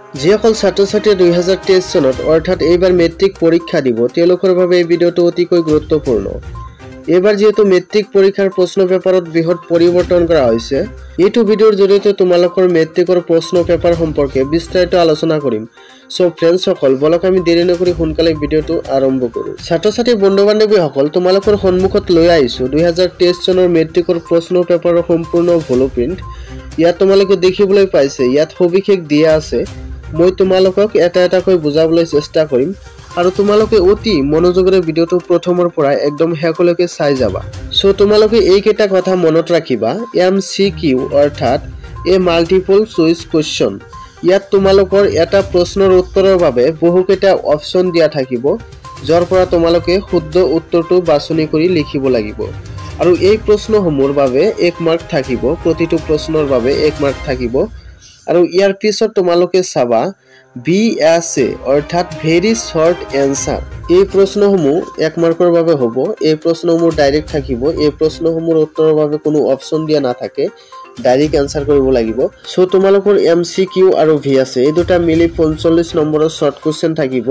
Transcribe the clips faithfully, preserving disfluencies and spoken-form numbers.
যিসকল ছাত্ৰ ছাত্ৰীয়ে দুই হাজাৰ তেইছ চনত অৰ্থাৎ এইবাৰ মেট্ৰিক পৰীক্ষা দিব তেওঁলোকৰ বাবে এই ভিডিঅ'টো অতিকৈ গুৰুত্বপূৰ্ণ। এইবাৰ যেহেতু মেট্ৰিক পৰীক্ষাৰ প্ৰশ্ন পেপাৰত বৃহৎ পৰিৱৰ্তন কৰা হৈছে, এইটো ভিডিঅ'ৰ জৰিয়তে তোমালোকৰ মেট্ৰিকৰ প্ৰশ্ন পেপাৰ সম্পৰ্কে বিস্তাৰিত আলোচনা কৰিম। সো ফ্ৰেণ্ডছ সকল বলক আমি দেৰি নকৰি সোনকালে ভিডিঅ'টো আৰম্ভ কৰোঁ। ছাত্ৰ ছাত্ৰী বন্ধু বান্ধৱীসকল তোমালোকৰ সন্মুখত লৈ আহিছোঁ দুই হাজাৰ তেইছ চনৰ মেট্ৰিকৰ প্ৰশ্ন পেপাৰৰ সম্পূৰ্ণ ব্লুপ্ৰিণ্ট। ইয়াত তোমালোকে দেখিবলৈ পাইছে, ইয়াত সবিশেষ দিয়া আছে। মই তোমালোকক এটা এটাকৈ বুজাবলৈ চেষ্টা কৰিম আৰু তোমালোকে অতি মনোযোগেৰে ভিডিঅ'টো প্ৰথমৰ পৰা একদম শেষলৈকে চাই যাবা। সো তোমালোকে এইকেইটা কথা মনত ৰাখিবা। এম চি কিউ অৰ্থাৎ এ মাল্টিপল চইচ কুৱেশ্যন। ইয়াত তোমালোকৰ এটা প্ৰশ্নৰ উত্তৰৰ বাবে বহুকেইটা অপশ্যন দিয়া থাকিব, যাৰ পৰা তোমালোকে শুদ্ধ উত্তৰটো বাছনি কৰি লিখিব লাগিব। আৰু এই প্ৰশ্নসমূহৰ বাবে এক মাৰ্ক থাকিব, প্ৰতিটো প্ৰশ্নৰ বাবে এক মাৰ্ক থাকিব। আৰু ইয়াৰ পিছত তোমালোকে চাবা বি এছ এ অৰ্থাৎ ভেৰি শৰ্ট এনসাৰ। এই প্ৰশ্নসমূহ এক মাৰ্কৰ বাবে হ'ব। এই প্ৰশ্নসমূহ ডাইৰেক্ট থাকিব। এই প্ৰশ্নসমূহৰ উত্তৰৰ বাবে কোনো অপশ্যন দিয়া নাথাকে, ডাইৰেক্ট এনসাৰ কৰিব লাগিব। সো তোমালোকৰ এম চি কিউ আৰু ভি আছে এই দুটা মিলি পঞ্চল্লিছ নম্বৰৰ শৰ্ট কুৱেশ্যন থাকিব।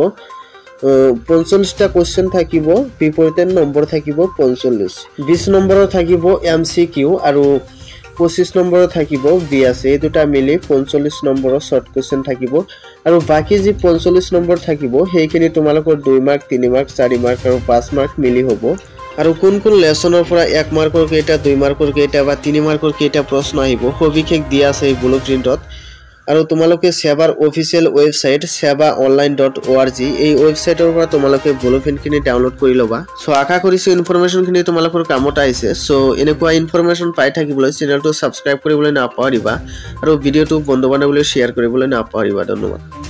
পঞ্চল্লিছটা কুৱেশ্যন থাকিব, বিপৰীতে নম্বৰ থাকিব পঞ্চল্লিছ। বিশ নম্বৰৰ থাকিব এম চি কিউ আৰু পঁচিছ নম্বৰৰ থাকিব বি আছে। এই দুটা মিলি পঞ্চল্লিছ নম্বৰৰ শৰ্ট কুৱেশ্যন থাকিব। আৰু বাকী যি পঞ্চল্লিছ নম্বৰ থাকিব সেইখিনি তোমালোকৰ দুই মাৰ্ক, তিনি মাৰ্ক, চাৰি মাৰ্ক আৰু পাঁচ মাৰ্ক মিলি হ'ব। আৰু কোন কোন লেচনৰ পৰা এক মাৰ্কৰ কেইটা, দুই মাৰ্কৰ কেইটা বা তিনি মাৰ্কৰ কেইটা প্ৰশ্ন আহিব সবিশেষ দিয়া আছে এই ব্লুপ্ৰিণ্টত। আৰু তোমালোকে সেৱাৰ official website Seba online dot O R G এই ৱেবছাইটৰ পৰা তোমালোকে ব্লুপ্ৰিণ্টখিনি ডাউনলোড কৰি ল'বা। চ' আশা কৰিছোঁ ইনফৰমেশ্যনখিনি তোমালোকৰ কামত আহিছে। চ' এনেকুৱা ইনফৰমেশ্যন পাই থাকিবলৈ চেনেলটো ছাবস্ক্ৰাইব কৰিবলৈ নাপাহৰিবা আৰু ভিডিঅ'টো বন্ধু বান্ধৱীলৈ শ্বেয়াৰ কৰিবলৈ নাপাহৰিবা। ধন্যবাদ।